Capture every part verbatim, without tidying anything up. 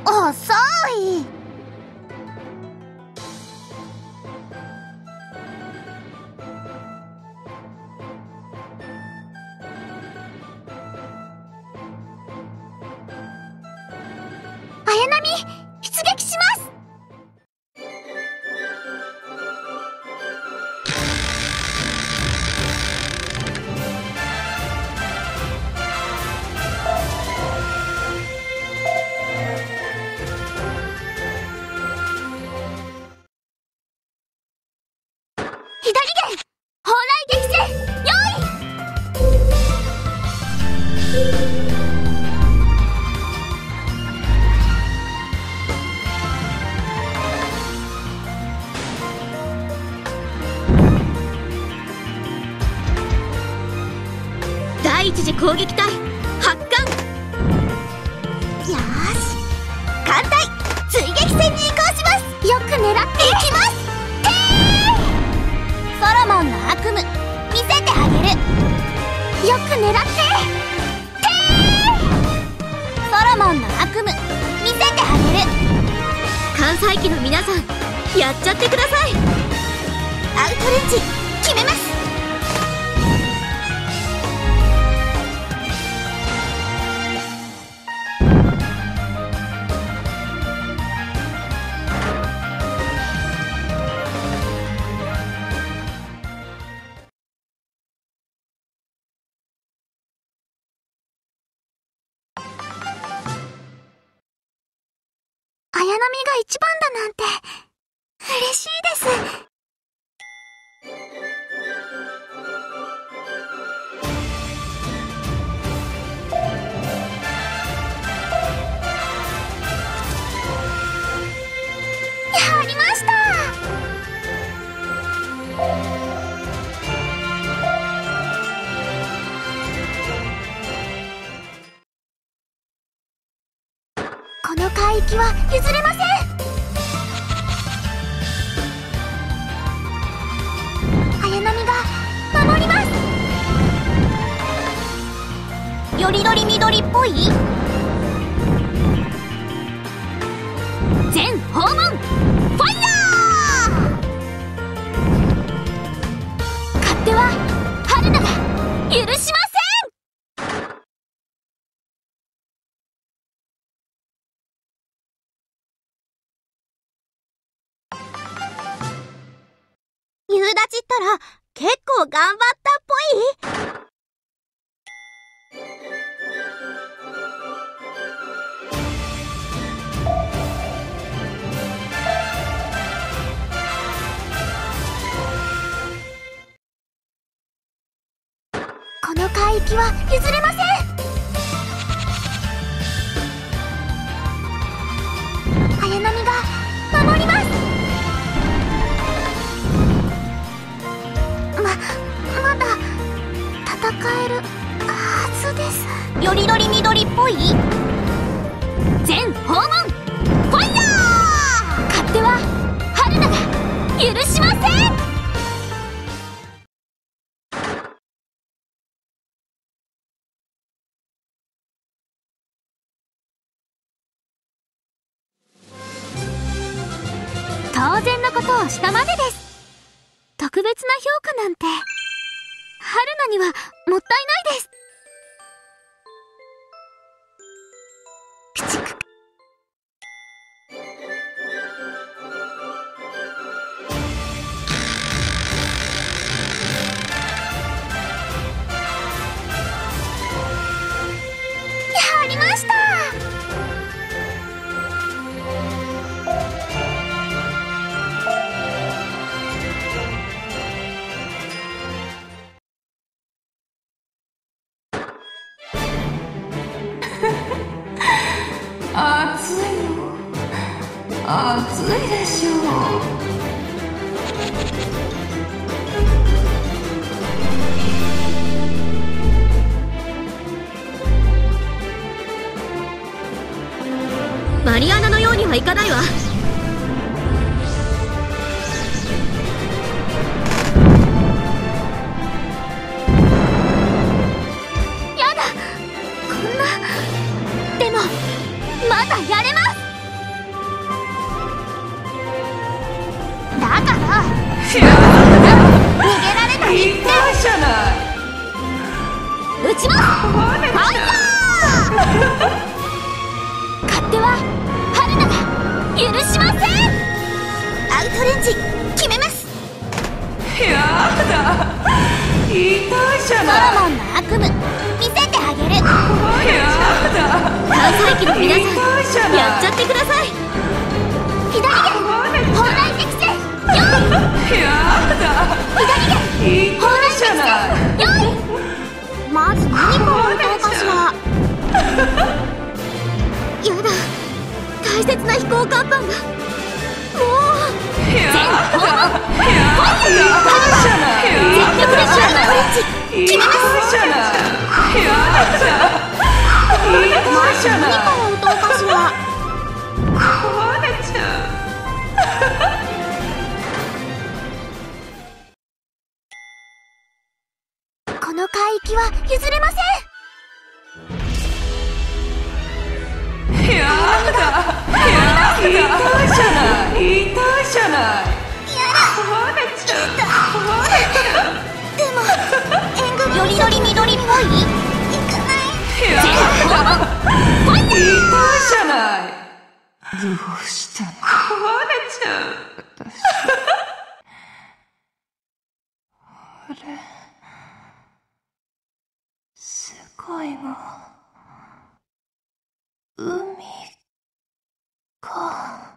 遅い。綾波、出撃します。左弦、砲雷撃戦、用意。第一次攻撃隊発艦。よーし、艦隊追撃戦に移行します。よく狙っていきます。てー、ソロモンの悪夢見せてあげる。よく狙って。てー、ソロモンの悪夢見せてあげる。関西機の皆さん、やっちゃってください。アウトレンジ決めます。綾波が一番だなんて嬉しいです。やりました。この海域は譲れません。綾波が守ります。よりどりみどりっぽい全訪問ファイヤー。勝手は春菜が許しません。夕立ったら結構頑張ったっぽい。この海域は譲れません。綾波が守ります。ま、まだ戦えるはずです。よりどりみどりっぽい全訪問ファイヤー。勝手は春菜が許しません。当然のことをしたまでです。特別な評価なんて春菜にはもったいないです。駆逐。やりました。 暑いよ。暑いでしょう。 マリアナのようにはいかないわ。やだ、こんな。でもまだやれます。 ゃない。 撃ちます。ファイヤー。勝手は春菜が許しません。アウトレンジ決めます。 やだ、痛いじゃソない。 ロモンの悪夢見せてあげる。 やだ、 関西機の皆さん痛いじゃない。 やっちゃってください。左弦砲台適正よい。 やだ、 左弦砲台適正よい。まず何から打とうかしら。やだ、大切な飛行甲板がもう全方向ファイヤー。全力でシュートオレンジ決めます。まず何から打とうかしら。 壊れちゃう。 この海域は譲れません。 やだ、やだ、痛いじゃない、痛いじゃない。壊れちゃう、壊れちゃう。 でも援軍よりより緑っぽい。行かない。 やだ、 ファイヤー。 痛いじゃない。どうしたの。壊れちゃう。あれ、世界が海か。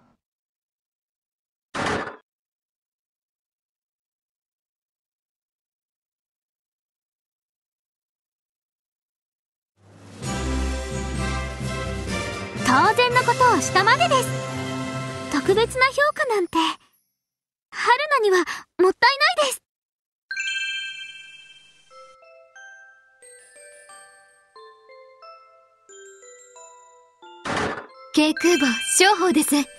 当然のことをしたまでです。特別な評価なんて春菜にはもったいないです。軽空母商法です。はい、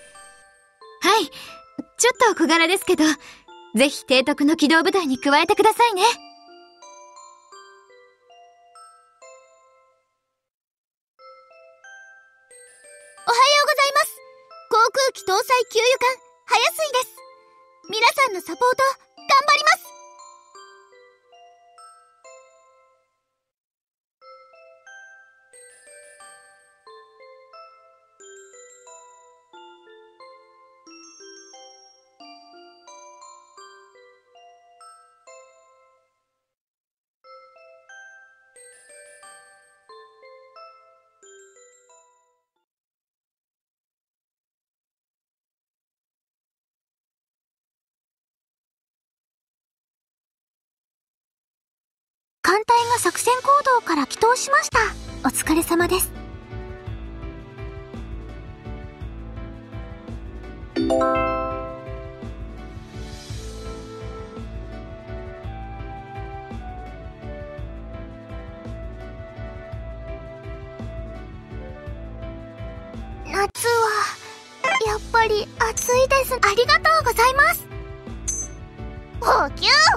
ちょっと小柄ですけど、ぜひ提督の機動部隊に加えてくださいね。おはようございます。航空機搭載給油艦早水です。皆さんのサポート頑張ります。艦隊が作戦行動から帰投しました。お疲れ様です。夏はやっぱり暑いです。ありがとうございます。補給